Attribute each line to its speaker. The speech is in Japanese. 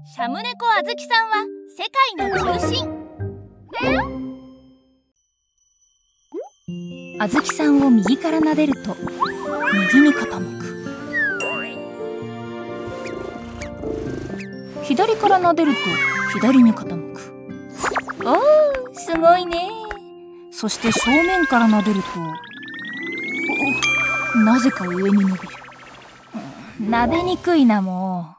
Speaker 1: シャム猫あずきさんは世界の中心。あずきさんを右から撫でると右に傾く。左から撫でると左に傾く。おー、すごいね。そして正面から撫でるとなぜか上に伸びる。撫でにくいなもう。